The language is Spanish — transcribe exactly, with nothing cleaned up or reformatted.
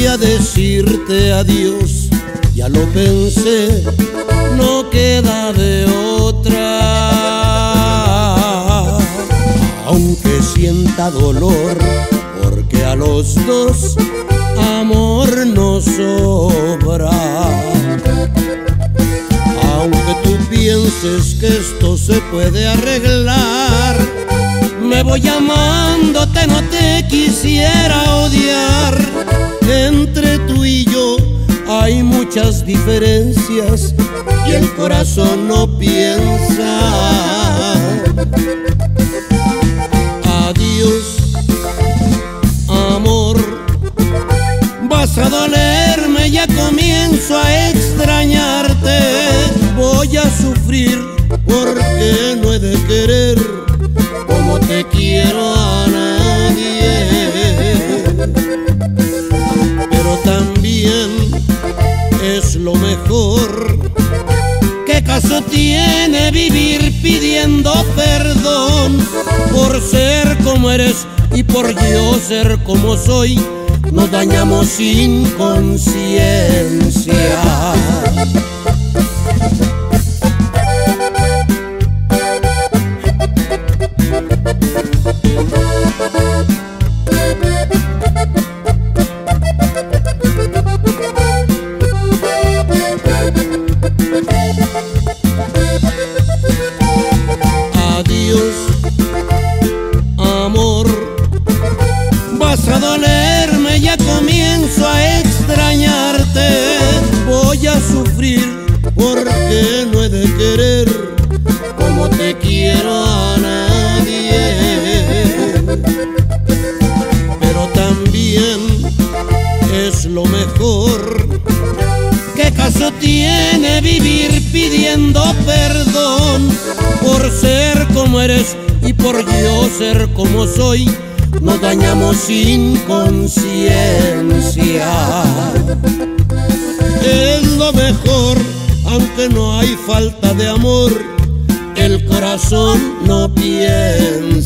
día decirte adiós, ya lo pensé, no queda de otra. Aunque sienta dolor, porque a los dos amor nos sobra. Aunque tú pienses que esto se puede arreglar, me voy amándote, no te quisiera odiar. Entre tú y yo hay muchas diferencias y el corazón no piensa. Adiós, amor, vas a dolerme, ya comienzo a extrañarte. Voy a sufrir porque no he de querer como te quiero a nadie. Pero también es lo mejor. ¿Qué caso tiene vivir pidiendo perdón por ser como eres y por yo ser como soy? Nos dañamos sin conciencia. Adiós, amor, vas a dolerme, ya comienzo a extrañarte. Voy a sufrir porque no he de querer como te quiero a nadie. Pero también es lo mejor. ¿Qué caso tiene vivir pidiendo perdón por ser como eres y por yo ser como soy? Nos dañamos sin conciencia. Es lo mejor, aunque no hay falta de amor, el corazón no piensa.